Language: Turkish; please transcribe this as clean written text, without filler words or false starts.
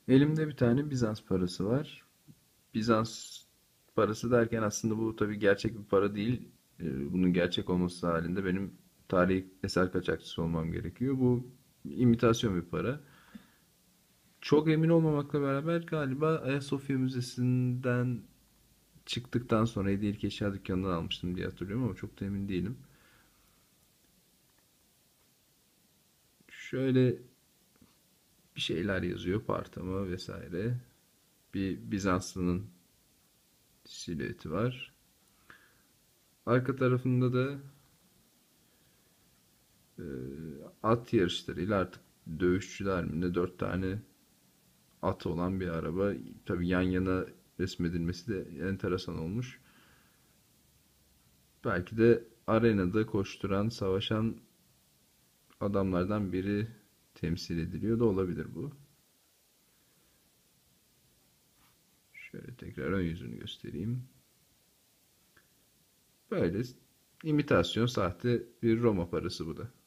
Elimde bir tane Bizans parası var. Bizans parası derken aslında bu tabii gerçek bir para değil. Bunun gerçek olması halinde benim tarihi eser kaçakçısı olmam gerekiyor. Bu imitasyon bir para. Çok emin olmamakla beraber galiba Ayasofya Müzesi'nden çıktıktan sonra hediyelik eşya dükkanından almıştım diye hatırlıyorum ama çok da emin değilim. Şöyle bir şeyler yazıyor, Parthama vesaire. Bir Bizanslı'nın silüeti var. Arka tarafında da e, at yarışlarıyla artık dövüşçüler mi ne, dört tane at olan bir araba. Tabii yan yana resmedilmesi de enteresan olmuş. Belki de arenada koşturan, savaşan adamlardan biri temsil ediliyor da olabilir bu. Şöyle tekrar ön yüzünü göstereyim. Böyle imitasyon sahte bir Roma parası bu da.